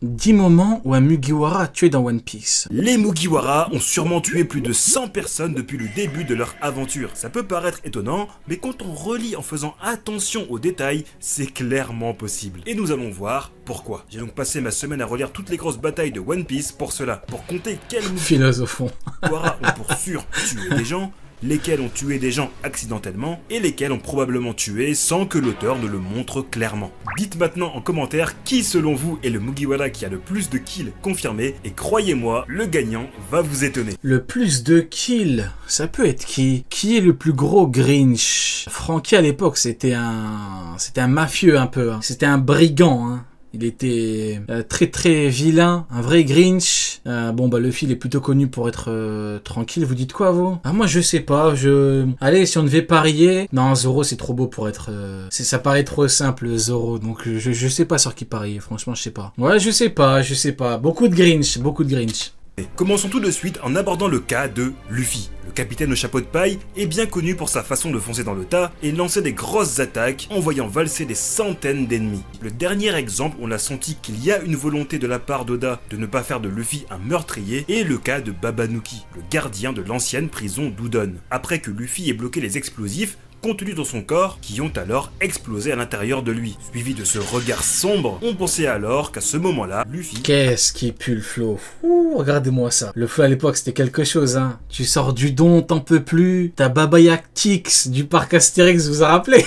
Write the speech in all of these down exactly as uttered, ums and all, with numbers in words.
dix moments où un Mugiwara a tué dans One Piece. Les Mugiwara ont sûrement tué plus de cent personnes depuis le début de leur aventure. Ça peut paraître étonnant, mais quand on relit en faisant attention aux détails, c'est clairement possible. Et nous allons voir pourquoi. J'ai donc passé ma semaine à relire toutes les grosses batailles de One Piece pour cela, pour compter quels Philosophon. Mugiwara ont pour sûr tué des gens, lesquels ont tué des gens accidentellement et lesquels ont probablement tué sans que l'auteur ne le montre clairement. Dites maintenant en commentaire qui selon vous est le Mugiwara qui a le plus de kills confirmés et croyez-moi, le gagnant va vous étonner. Le plus de kills, ça peut être qui? Qui est le plus gros Grinch? Franky à l'époque c'était un... c'était un mafieux un peu, hein. C'était un brigand, hein. Il était euh, très très vilain, un vrai Grinch. Euh, bon bah Luffy il est plutôt connu pour être euh, tranquille. Vous dites quoi vous? Ah moi je sais pas. Je allez si on devait parier. Non Zoro c'est trop beau pour être. Euh... Ça paraît trop simple Zoro. Donc je je sais pas sur qui parier. Franchement je sais pas. Ouais je sais pas je sais pas. Beaucoup de Grinch, beaucoup de Grinch. Et commençons tout de suite en abordant le cas de Luffy. Le capitaine au chapeau de paille est bien connu pour sa façon de foncer dans le tas et lancer des grosses attaques en voyant valser des centaines d'ennemis. Le dernier exemple où on a senti qu'il y a une volonté de la part d'Oda de ne pas faire de Luffy un meurtrier est le cas de Babanuki, le gardien de l'ancienne prison d'Udon. Après que Luffy ait bloqué les explosifs contenus dans son corps, qui ont alors explosé à l'intérieur de lui. Suivi de ce regard sombre, on pensait alors qu'à ce moment-là, Luffy... Qu'est-ce qui pue le flow? Ouh, regardez-moi ça. Le flow à l'époque, c'était quelque chose, hein. Tu sors du don, t'en peux plus. T'as Baba Tix du parc Astérix, vous vous en rappelez?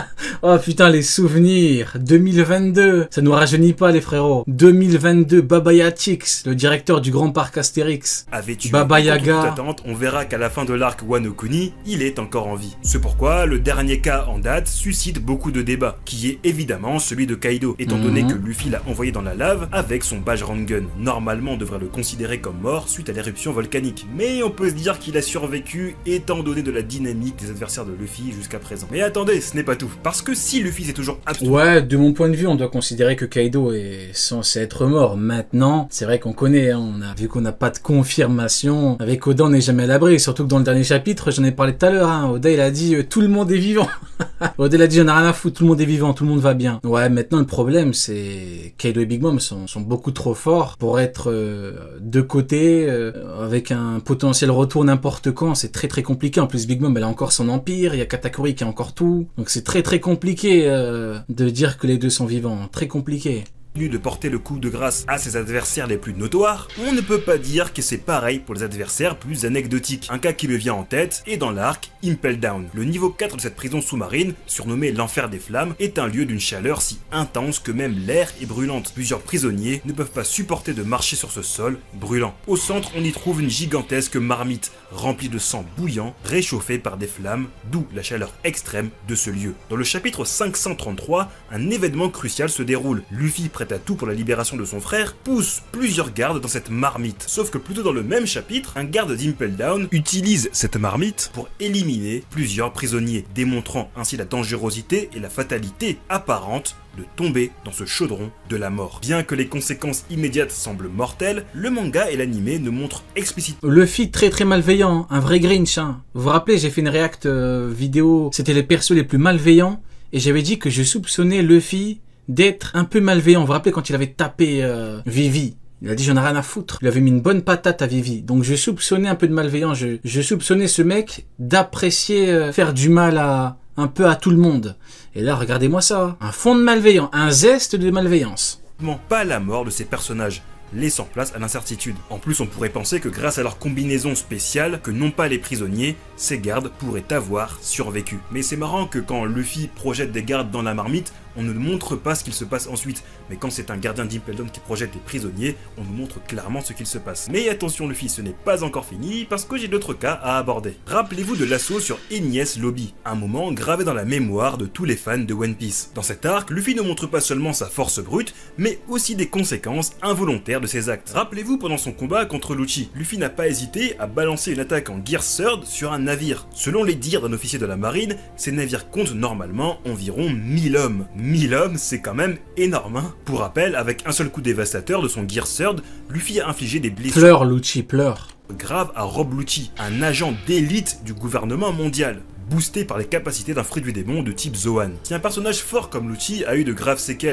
Oh putain, les souvenirs. deux mille vingt-deux. Ça nous rajeunit pas, les frérots. deux mille vingt-deux, Baba Tix, le directeur du grand parc Astérix. Avait tué Baba Yaga. Attente, on verra qu'à la fin de l'arc Wano Kuni, il est encore en vie. C'est pourquoi le dernier cas en date suscite beaucoup de débats, qui est évidemment celui de Kaido, étant donné mmh. que Luffy l'a envoyé dans la lave avec son Bajrang Gun. Normalement, on devrait le considérer comme mort suite à l'éruption volcanique, mais on peut se dire qu'il a survécu étant donné de la dynamique des adversaires de Luffy jusqu'à présent. Mais attendez, ce n'est pas tout, parce que si Luffy s'est toujours abstenu... Ouais, de mon point de vue, on doit considérer que Kaido est censé être mort. Maintenant, c'est vrai qu'on connaît, hein, on a vu qu'on n'a pas de confirmation. Avec Oda, on n'est jamais à l'abri, surtout que dans le dernier chapitre, j'en ai parlé tout à l'heure, hein, Oda il a dit euh, tout le monde est vivant. Oda il a dit j'en ai rien à foutre, tout le monde est vivant, tout le monde va bien. Ouais, maintenant le problème c'est Kaido et Big Mom sont, sont beaucoup trop forts pour être euh, de côté euh, avec un potentiel retour n'importe quand. C'est très très compliqué. En plus Big Mom elle a encore son empire, il y a Katakuri qui a encore tout. Donc c'est très très compliqué euh, de dire que les deux sont vivants. Très compliqué. De porter le coup de grâce à ses adversaires les plus notoires, on ne peut pas dire que c'est pareil pour les adversaires plus anecdotiques. Un cas qui me vient en tête est dans l'arc Impel Down. Le niveau quatre de cette prison sous-marine, surnommée l'enfer des flammes, est un lieu d'une chaleur si intense que même l'air est brûlante. Plusieurs prisonniers ne peuvent pas supporter de marcher sur ce sol brûlant. Au centre, on y trouve une gigantesque marmite remplie de sang bouillant, réchauffée par des flammes, d'où la chaleur extrême de ce lieu. Dans le chapitre cinq cent trente-trois, un événement crucial se déroule. Luffy prête à tout pour la libération de son frère, pousse plusieurs gardes dans cette marmite. Sauf que plutôt dans le même chapitre, un garde d'Impel Down utilise cette marmite pour éliminer plusieurs prisonniers, démontrant ainsi la dangerosité et la fatalité apparente de tomber dans ce chaudron de la mort. Bien que les conséquences immédiates semblent mortelles, le manga et l'anime ne montrent explicitement... Luffy très très malveillant, un vrai Grinch. Hein. Vous vous rappelez, j'ai fait une react euh, vidéo, c'était les persos les plus malveillants, et j'avais dit que je soupçonnais Luffy d'être un peu malveillant. Vous vous rappelez quand il avait tapé euh, Vivi? Il a dit j'en ai rien à foutre. Il avait mis une bonne patate à Vivi. Donc je soupçonnais un peu de malveillant. Je, je soupçonnais ce mec d'apprécier euh, faire du mal à un peu à tout le monde. Et là regardez-moi ça. Un fond de malveillant. Un zeste de malveillance. Pas la mort de ces personnages, laissant place à l'incertitude. En plus, on pourrait penser que grâce à leur combinaison spéciale, que n'ont pas les prisonniers, ces gardes pourraient avoir survécu. Mais c'est marrant que quand Luffy projette des gardes dans la marmite, on ne montre pas ce qu'il se passe ensuite. Mais quand c'est un gardien d'Impel Down qui projette des prisonniers, on nous montre clairement ce qu'il se passe. Mais attention Luffy, ce n'est pas encore fini, parce que j'ai d'autres cas à aborder. Rappelez-vous de l'assaut sur Enies Lobby, un moment gravé dans la mémoire de tous les fans de One Piece. Dans cet arc, Luffy ne montre pas seulement sa force brute, mais aussi des conséquences involontaires de ses actes. Rappelez-vous pendant son combat contre Lucci, Luffy n'a pas hésité à balancer une attaque en Gear Third sur un navire. Selon les dires d'un officier de la marine, ces navires comptent normalement environ mille hommes. mille hommes, c'est quand même énorme, hein. Pour rappel, avec un seul coup dévastateur de son Gear Third, Luffy a infligé des blessures Pleure Lucci, pleure graves à Rob Lucci, un agent d'élite du gouvernement mondial, boosté par les capacités d'un fruit du démon de type Zoan. Si un personnage fort comme Lucci a eu de graves séquelles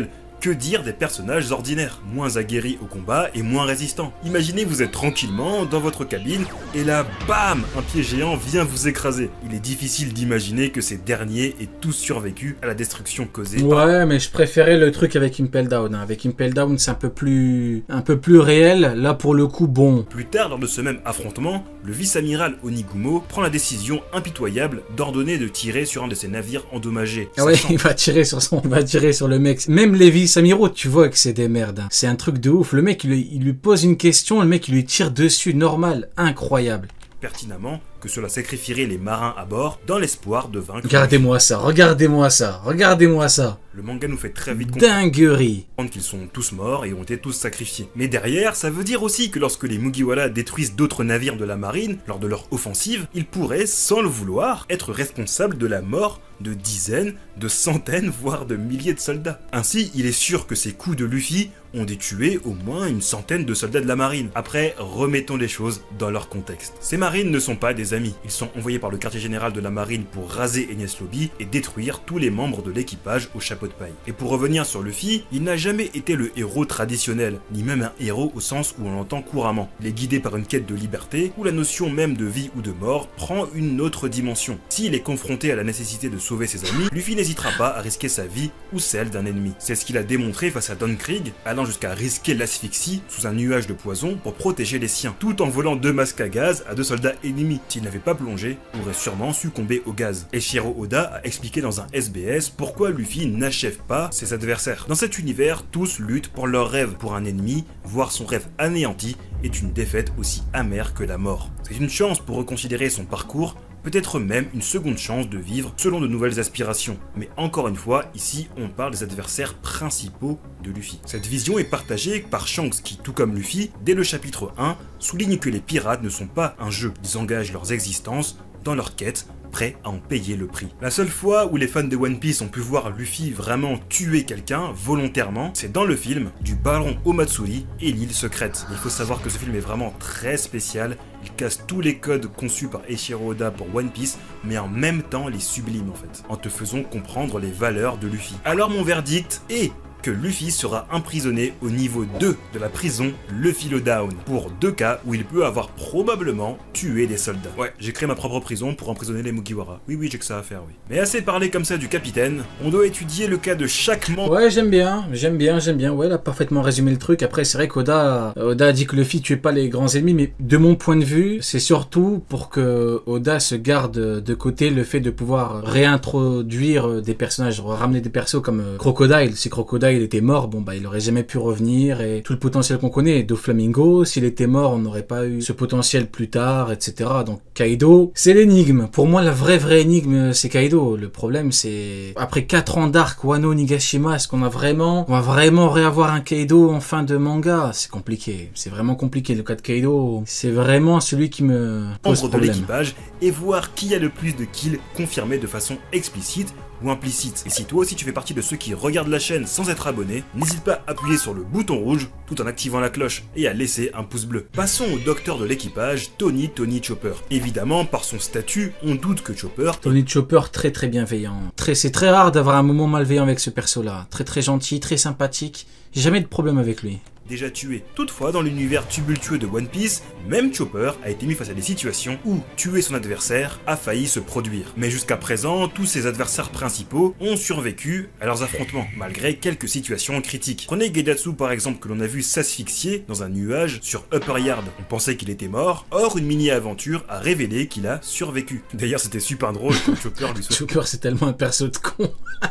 Que dire des personnages ordinaires, moins aguerris au combat et moins résistants? Imaginez vous êtes tranquillement dans votre cabine et là, bam, un pied géant vient vous écraser. Il est difficile d'imaginer que ces derniers aient tous survécu à la destruction causée. Ouais, par... mais je préférais le truc avec Impel Down. Hein. Avec Impel Down, c'est un peu plus, un peu plus réel. Là, pour le coup, bon. Plus tard, lors de ce même affrontement, le vice-amiral Onigumo prend la décision impitoyable d'ordonner de tirer sur un de ses navires endommagés. Ah ouais, il va tirer sur son, il va tirer sur le mec. Même les vice-amiraux, tu vois que c'est des merdes. Hein. C'est un truc de ouf. Le mec, il, il lui pose une question, le mec, il lui tire dessus, normal, incroyable. Pertinemment que cela sacrifierait les marins à bord dans l'espoir de vaincre. Regardez-moi ça, regardez-moi ça, regardez-moi ça. Le manga nous fait très vite dinguerie comprendre qu'ils sont tous morts et ont été tous sacrifiés. Mais derrière, ça veut dire aussi que lorsque les Mugiwara détruisent d'autres navires de la marine lors de leur offensive, ils pourraient, sans le vouloir, être responsables de la mort de dizaines, de centaines, voire de milliers de soldats. Ainsi, il est sûr que ces coups de Luffy ont dû tuer au moins une centaine de soldats de la marine. Après, remettons les choses dans leur contexte. Ces marines ne sont pas des amis. Ils sont envoyés par le quartier général de la marine pour raser Enies Lobby et détruire tous les membres de l'équipage au chapeau de paille. Et pour revenir sur Luffy, il n'a jamais été le héros traditionnel, ni même un héros au sens où on l'entend couramment. Il est guidé par une quête de liberté, où la notion même de vie ou de mort prend une autre dimension. S'il est confronté à la nécessité de sauver ses amis, Luffy n'hésitera pas à risquer sa vie ou celle d'un ennemi. C'est ce qu'il a démontré face à Don Krieg, allant jusqu'à risquer l'asphyxie sous un nuage de poison pour protéger les siens, tout en volant deux masques à gaz à deux soldats ennemis. S'il n'avait pas plongé, aurait sûrement succombé au gaz. Eiichiro Oda a expliqué dans un S B S pourquoi Luffy n'achève pas ses adversaires. Dans cet univers, tous luttent pour leur rêve. Pour un ennemi, voir son rêve anéanti est une défaite aussi amère que la mort. C'est une chance pour reconsidérer son parcours, peut-être même une seconde chance de vivre selon de nouvelles aspirations. Mais encore une fois, ici, on parle des adversaires principaux de Luffy. Cette vision est partagée par Shanks qui, tout comme Luffy, dès le chapitre un, souligne que les pirates ne sont pas un jeu. Ils engagent leurs existences dans leur quête, prêts à en payer le prix. La seule fois où les fans de One Piece ont pu voir Luffy vraiment tuer quelqu'un volontairement, c'est dans le film du baron Omatsuri et l'île secrète. Il faut savoir que ce film est vraiment très spécial, il casse tous les codes conçus par Eiichiro Oda pour One Piece, mais en même temps les sublime en fait, en te faisant comprendre les valeurs de Luffy. Alors mon verdict est que Luffy sera emprisonné au niveau deux de la prison Luffy Lowdown, pour deux cas où il peut avoir probablement tué des soldats. Ouais, j'ai créé ma propre prison pour emprisonner les Mugiwara. Oui, oui, j'ai que ça à faire, oui. Mais assez parlé comme ça du capitaine, on doit étudier le cas de chaque membre. Ouais, j'aime bien, j'aime bien, j'aime bien. Ouais, elle a parfaitement résumé le truc. Après, c'est vrai qu'Oda Oda a dit que Luffy tuait pas les grands ennemis, mais de mon point de vue, c'est surtout pour que Oda se garde de côté le fait de pouvoir réintroduire des personnages, ramener des persos comme Crocodile. Si Crocodile il était mort, bon bah il aurait jamais pu revenir et tout le potentiel qu'on connaît. Doflamingo, s'il était mort, on n'aurait pas eu ce potentiel plus tard, et cetera. Donc Kaido, c'est l'énigme. Pour moi, la vraie vraie énigme, c'est Kaido. Le problème, c'est après quatre ans d'arc Wano Nigashima, est-ce qu'on a vraiment, on va vraiment réavoir un Kaido en fin de manga? C'est compliqué. C'est vraiment compliqué. Le cas de Kaido, c'est vraiment celui qui me pose problème. De l'équipage et voir qui a le plus de kills confirmés de façon explicite ou implicite. Et si toi aussi tu fais partie de ceux qui regardent la chaîne sans être abonné, n'hésite pas à appuyer sur le bouton rouge tout en activant la cloche et à laisser un pouce bleu. Passons au docteur de l'équipage, Tony Tony Chopper. Évidemment, par son statut, on doute que Chopper... Tony Chopper, très très bienveillant. Très, c'est très rare d'avoir un moment malveillant avec ce perso-là. Très très gentil, très sympathique. J'ai jamais de problème avec lui. Déjà tué. Toutefois, dans l'univers tumultueux de One Piece, même Chopper a été mis face à des situations où tuer son adversaire a failli se produire. Mais jusqu'à présent, tous ses adversaires principaux ont survécu à leurs affrontements, malgré quelques situations critiques. Prenez Gedatsu par exemple, que l'on a vu s'asphyxier dans un nuage sur Upper Yard. On pensait qu'il était mort, or une mini-aventure a révélé qu'il a survécu. D'ailleurs, c'était super drôle quand Chopper lui soit... Chopper, c'est tellement un perso de con.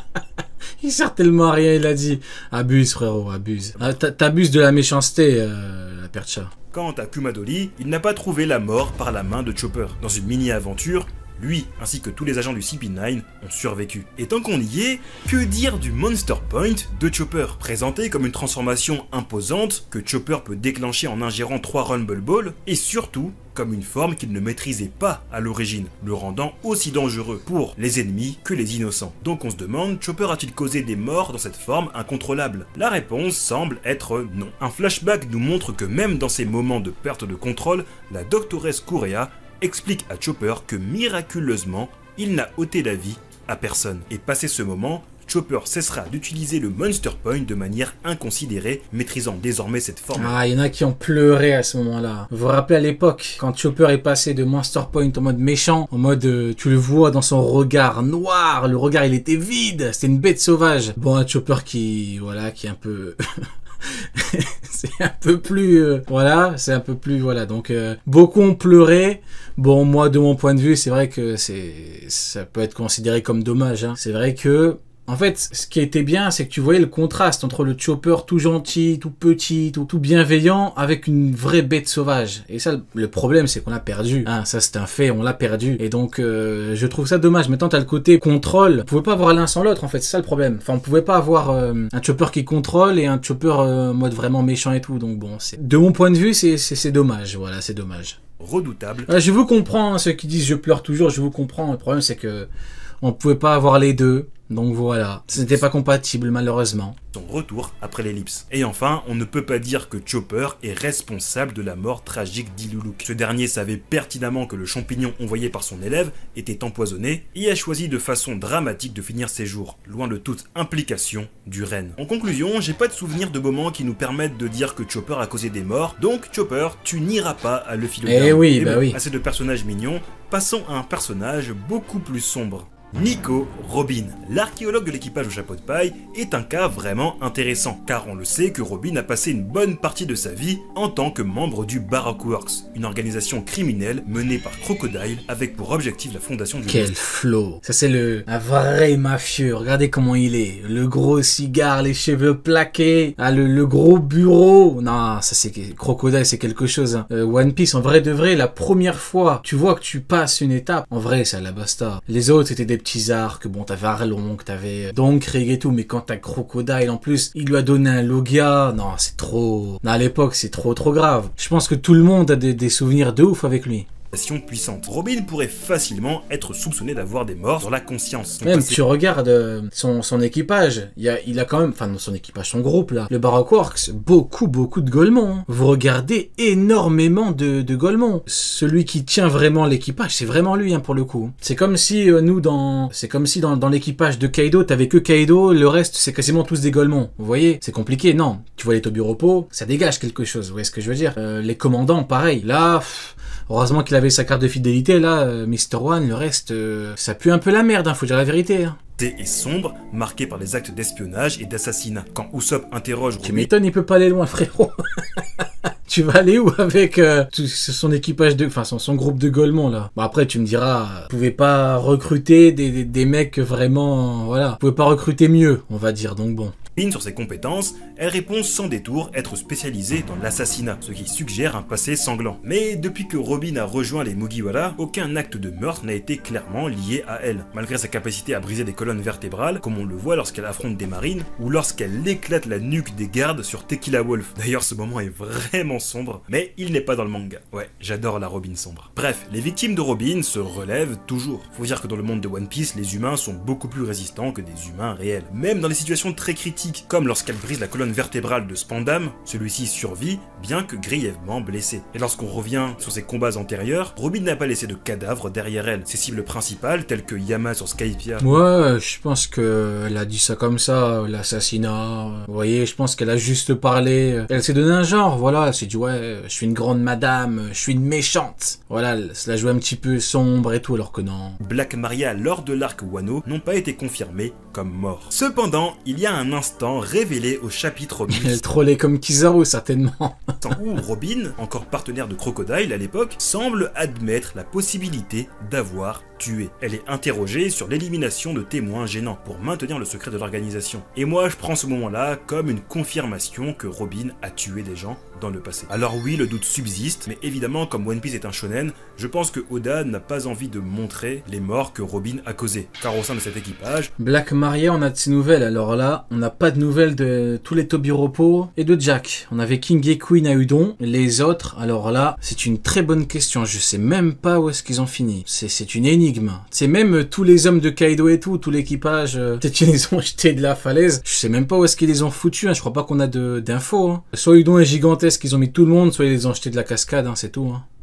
Il sert tellement à rien, il a dit. Abuse, frérot, abuse. Ah, T'abuses de la méchanceté, euh, la percha. Quant à Kumadori, il n'a pas trouvé la mort par la main de Chopper. Dans une mini-aventure, lui, ainsi que tous les agents du C P neuf, ont survécu. Et tant qu'on y est, que dire du Monster Point de Chopper? Présenté comme une transformation imposante que Chopper peut déclencher en ingérant trois Rumble Balls, et surtout, comme une forme qu'il ne maîtrisait pas à l'origine, le rendant aussi dangereux pour les ennemis que les innocents. Donc on se demande, Chopper a-t-il causé des morts dans cette forme incontrôlable? La réponse semble être non. Un flashback nous montre que même dans ces moments de perte de contrôle, la doctoresse Kureha explique à Chopper que miraculeusement, il n'a ôté la vie à personne. Et passé ce moment, Chopper cessera d'utiliser le Monster Point de manière inconsidérée, maîtrisant désormais cette forme. Ah, il y en a qui ont pleuré à ce moment-là. Vous vous rappelez à l'époque, quand Chopper est passé de Monster Point en mode méchant, en mode, euh, tu le vois dans son regard noir, le regard il était vide, c'était une bête sauvage. Bon, un Chopper qui, voilà, qui est un peu... c'est un peu plus euh, voilà c'est un peu plus voilà donc euh, beaucoup ont pleuré. Bon, moi de mon point de vue c'est vrai que c'est ça peut être considéré comme dommage, hein. C'est vrai que en fait, ce qui était bien, c'est que tu voyais le contraste entre le Chopper tout gentil, tout petit, tout, tout bienveillant, avec une vraie bête sauvage. Et ça, le problème, c'est qu'on l'a perdu. Hein, ça, c'est un fait, on l'a perdu. Et donc, euh, je trouve ça dommage. Maintenant, t'as le côté contrôle. On pouvait pas avoir l'un sans l'autre, en fait. C'est ça le problème. Enfin, on pouvait pas avoir euh, un Chopper qui contrôle et un Chopper euh, mode vraiment méchant et tout. Donc bon, c'est de mon point de vue, c'est c'est dommage. Voilà, c'est dommage. Redoutable. Euh, je vous comprends, hein, ceux qui disent je pleure toujours, je vous comprends. Le problème, c'est que on pouvait pas avoir les deux. Donc voilà, ce n'était pas compatible malheureusement. Son retour après l'ellipse. Et enfin, on ne peut pas dire que Chopper est responsable de la mort tragique d'Iluluk. Ce dernier savait pertinemment que le champignon envoyé par son élève était empoisonné et a choisi de façon dramatique de finir ses jours, loin de toute implication du renne. En conclusion, j'ai pas de souvenir de moments qui nous permettent de dire que Chopper a causé des morts, donc Chopper, tu n'iras pas à Luffy le Eh Down. oui, Et bah bon, oui. Assez de personnages mignons, passons à un personnage beaucoup plus sombre. Nico Robin, l'archéologue de l'équipage au chapeau de paille, est un cas vraiment intéressant, car on le sait que Robin a passé une bonne partie de sa vie en tant que membre du Baroque Works, une organisation criminelle menée par Crocodile avec pour objectif la fondation du... Quel flow. Ça c'est le un vrai mafieux, regardez comment il est. Le gros cigare, les cheveux plaqués, ah, le, le gros bureau. Non, ça c'est... Crocodile c'est quelque chose. Hein. Euh, One Piece, en vrai de vrai, la première fois, tu vois que tu passes une étape, en vrai c'est à la basta. Les autres c'était des petits arcs, bon t'avais Arlong, t'avais Donkrig et tout, mais quand t'as Crocodile en plus, il lui a donné un Logia, non c'est trop... Non, à l'époque c'est trop trop grave. Je pense que tout le monde a des, des souvenirs de ouf avec lui. Puissante. Robin pourrait facilement être soupçonné d'avoir des morts sur la conscience. Son Même passé... tu regardes euh, son, son équipage, il, y a, il a quand même, enfin non, son équipage, son groupe là, le Baroque Works, beaucoup beaucoup de Golemons. Hein. Vous regardez énormément de, de Golemons. Celui qui tient vraiment l'équipage, c'est vraiment lui hein, pour le coup. C'est comme si euh, nous dans, c'est comme si dans, dans l'équipage de Kaido, t'avais que Kaido, le reste c'est quasiment tous des Golemons. Vous voyez, c'est compliqué, non. Tu vois les Tobiropo, ça dégage quelque chose. Vous voyez ce que je veux dire. euh, Les commandants, pareil. Là. Pff, heureusement qu'il avait sa carte de fidélité, là, euh, mister One, le reste, euh, ça pue un peu la merde, hein, faut dire la vérité. Hein. Et sombre, marqué par des actes d'espionnage et d'assassinat. Quand Usopp interroge Tu Robin... m'étonnes, il peut pas aller loin, frérot. Tu vas aller où avec euh, tout, son équipage de... Enfin, son, son groupe de Golemons, là. Bon, après, tu me diras, vous pouvez pas recruter des, des, des mecs vraiment... Voilà. Vous pouvez pas recruter mieux, on va dire, donc bon. Sur ses compétences, elle répond sans détour être spécialisée dans l'assassinat, ce qui suggère un passé sanglant. Mais depuis que Robin a rejoint les Mugiwara, aucun acte de meurtre n'a été clairement lié à elle. Malgré sa capacité à briser des colonnes vertébrales, comme on le voit lorsqu'elle affronte des marines, ou lorsqu'elle éclate la nuque des gardes sur Tequila Wolf. D'ailleurs, ce moment est vraiment sombre, mais il n'est pas dans le manga. Ouais, j'adore la Robin sombre. Bref, les victimes de Robin se relèvent toujours. Faut dire que dans le monde de One Piece, les humains sont beaucoup plus résistants que des humains réels. Même dans des situations très critiques, comme lorsqu'elle brise la colonne vertébrale de Spandam, celui-ci survit, bien que grièvement blessé. Et lorsqu'on revient sur ses combats antérieurs, Robin n'a pas laissé de cadavre derrière elle. Ses cibles principales, telles que Yama sur Skypiea. Ouais, je pense qu'elle a dit ça comme ça, l'assassinat. Vous voyez, je pense qu'elle a juste parlé. Elle s'est donné un genre, voilà. Elle s'est dit, ouais, je suis une grande madame, je suis une méchante. Voilà, cela jouait un petit peu sombre et tout, alors que non. Black Maria, lors de l'arc Wano, n'ont pas été confirmés comme morts. Cependant, il y a un instant révélé au chapitre mille. Elle trollait comme Kizaru, certainement. Où Robin, encore partenaire de Crocodile à l'époque, semble admettre la possibilité d'avoir tué. Elle est interrogée sur l'élimination de témoins gênants pour maintenir le secret de l'organisation. Et moi, je prends ce moment-là comme une confirmation que Robin a tué des gens dans le passé. Alors oui, le doute subsiste, mais évidemment, comme One Piece est un shonen, je pense que Oda n'a pas envie de montrer les morts que Robin a causés. Car au sein de cet équipage... Black Maria, on a de ses nouvelles. Alors là, on n'a pas de nouvelles de tous les Tobiropo et de Jack. On avait King et Queen à Udon. Les autres, alors là, c'est une très bonne question. Je sais même pas où est-ce qu'ils ont fini. C'est une énigme. C'est même euh, tous les hommes de Kaido et tout, tout l'équipage, euh, peut-être qu'ils les ont jetés de la falaise. Je sais même pas où est-ce qu'ils les ont foutus. Hein. Je crois pas qu'on a d'infos. Hein. Soit Udon est gigantesque, ils ont mis tout le monde, soit ils les ont jetés de la cascade, hein, c'est tout. Hein.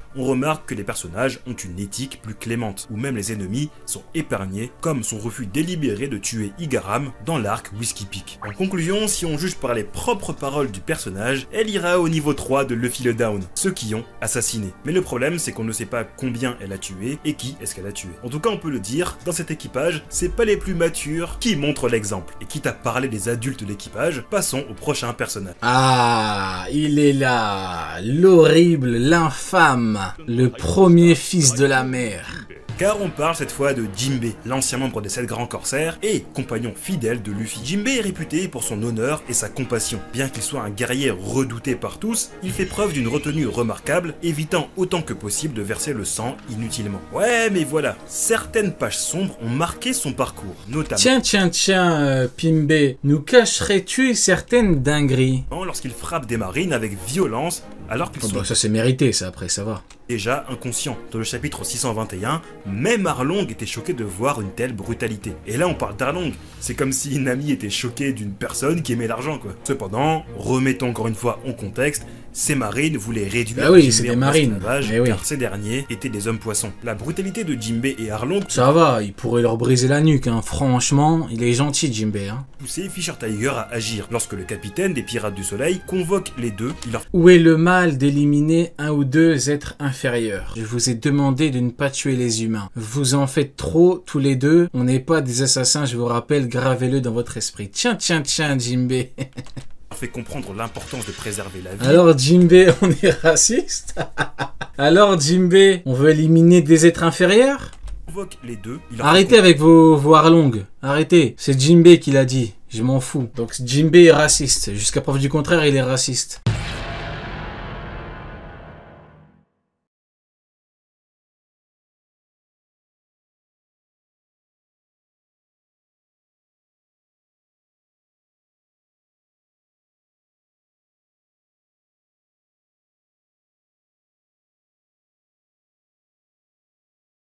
on remarque que les personnages ont une éthique plus clémente, où même les ennemis sont épargnés, comme son refus délibéré de tuer Igaram dans l'arc Whiskey Peak. En conclusion, si on juge par les propres paroles du personnage, elle ira au niveau trois de Luffy le Down, ceux qui ont assassiné. Mais le problème, c'est qu'on ne sait pas combien elle a tué et qui est-ce qu'elle a tué. En tout cas, on peut le dire, dans cet équipage, c'est pas les plus matures qui montrent l'exemple. Et quitte à parler des adultes de l'équipage, passons au prochain personnage. Ah, il est là, l'horrible, l'infâme, le premier fils de la mer. Car on parle cette fois de Jinbei, l'ancien membre des sept grands corsaires et compagnon fidèle de Luffy. Jinbei est réputé pour son honneur et sa compassion. Bien qu'il soit un guerrier redouté par tous, il fait preuve d'une retenue remarquable, évitant autant que possible de verser le sang inutilement. Ouais, mais voilà, certaines pages sombres ont marqué son parcours, notamment... Tiens, tiens, tiens, euh, Pimbe, nous cacherais-tu certaines dingueries? Lorsqu'il frappe des marines avec violence, alors qu'ils oh sont... bah ça c'est mérité, ça, après, ça va. Déjà inconscients. Dans le chapitre six cent vingt et un, même Arlong était choqué de voir une telle brutalité. Et là on parle d'Arlong, c'est comme si Nami était choquée d'une personne qui aimait l'argent quoi. Cependant, remettons encore une fois en contexte, ces marines voulaient réduire bah oui, Jinbei c'est des en marines. esclavage, Eh oui. car ces derniers étaient des hommes poissons. La brutalité de Jinbei et Arlong Ça va, il pourrait leur briser la nuque, hein. Franchement, il est gentil, Jinbei, hein. poussait Fisher Tiger à agir. Lorsque le capitaine des Pirates du Soleil convoque les deux, il leur Où est le mal d'éliminer un ou deux êtres inférieurs? Je vous ai demandé de ne pas tuer les humains. Vous en faites trop, tous les deux. On n'est pas des assassins, je vous rappelle, gravez-le dans votre esprit. Tiens, tiens, tiens, Jinbei. fait comprendre l'importance de préserver la vie. Alors, Jinbei, on est raciste? Alors, Jinbei, on veut éliminer des êtres inférieurs? Convoque les deux. Il leur Arrêtez fait avec vos, vos harlongues. Arrêtez. C'est Jinbei qui l'a dit. Je m'en fous. Donc, Jinbei est raciste. Jusqu'à preuve du contraire, il est raciste.